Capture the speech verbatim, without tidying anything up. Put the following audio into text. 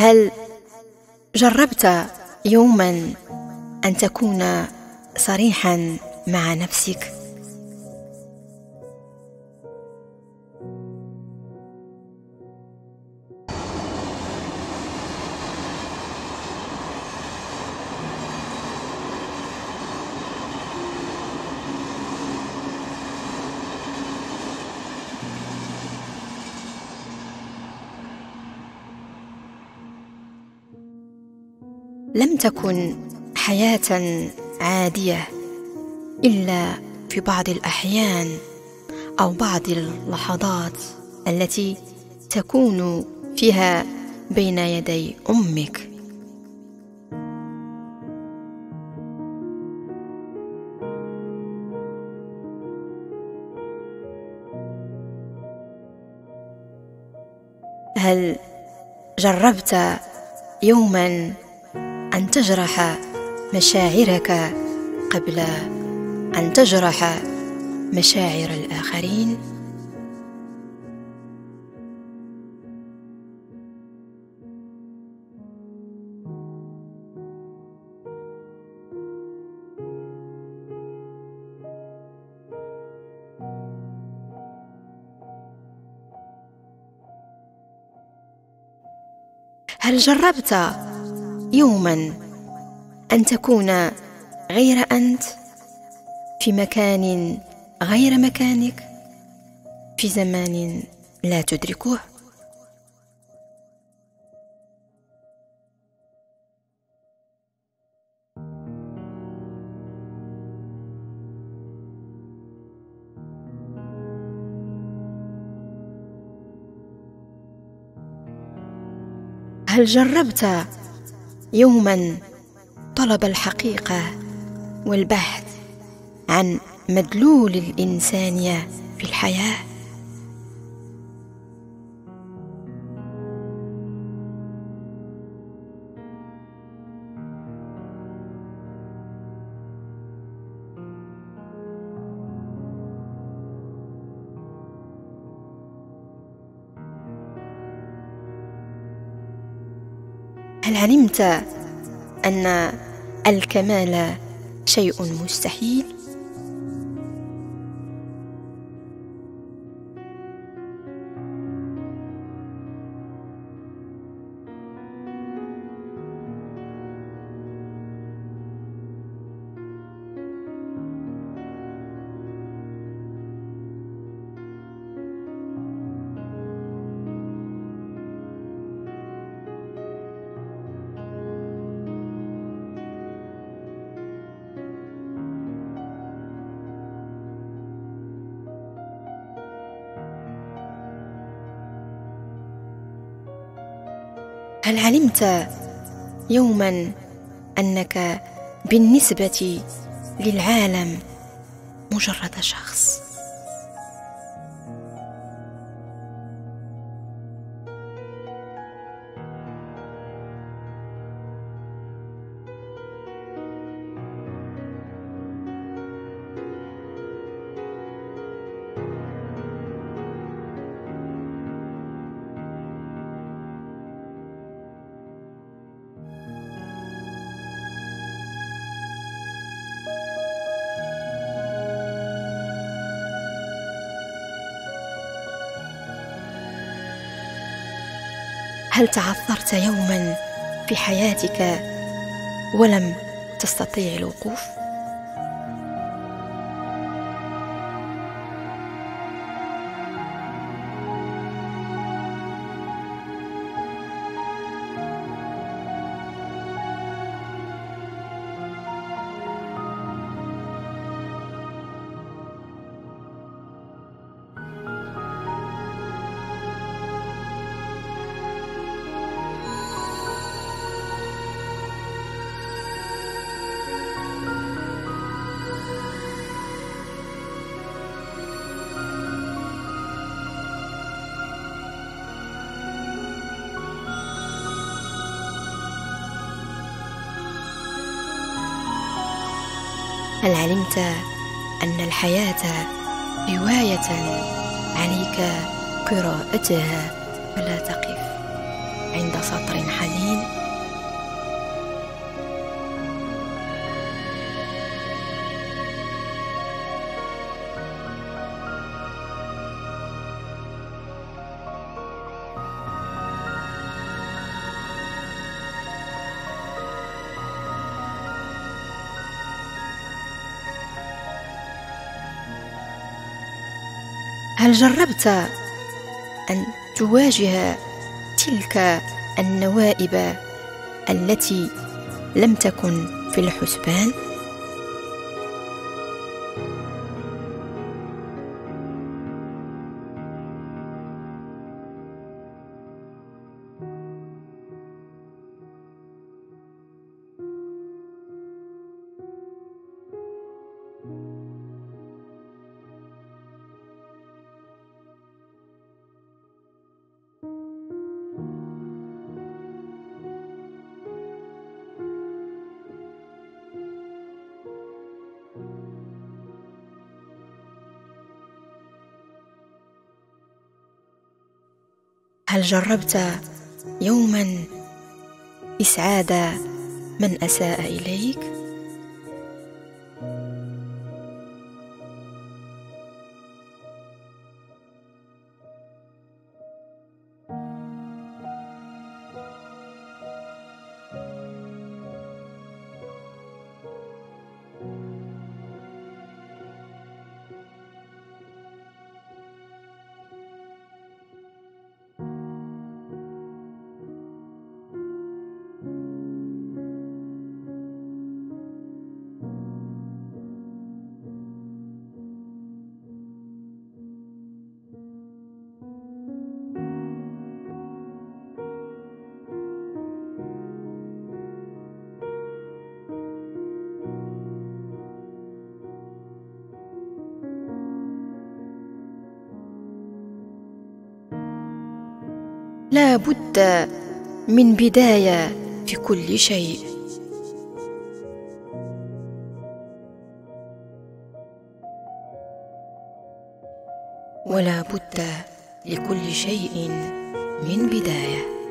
هل جربت يوما أن تكون صريحا مع نفسك؟ لم تكن حياة عادية إلا في بعض الأحيان أو بعض اللحظات التي تكون فيها بين يدي أمك. هل جربت يوما أن تجرح مشاعرك قبل أن تجرح مشاعر الآخرين؟ هل جربت يوما أن تكون غير أنت في مكان غير مكانك في زمان لا تدركه؟ هل جربت يوما طلب الحقيقة والبحث عن مدلول الإنسانية في الحياة؟ هل علمت أن الكمال شيء مستحيل؟ هل علمت يوما أنك بالنسبة للعالم مجرد شخص؟ هل تعثرت يوما في حياتك ولم تستطيع الوقوف؟ هل علمت أن الحياة رواية عليك قراءتها فلا تقف؟ عند سطر حزين؟ هل جربت أن تواجه تلك النوائب التي لم تكن في الحسبان؟ هل جربت يوما إسعاد من أساء إليك؟ لا بد من بداية في كل شيء، ولا بد لكل شيء من بداية.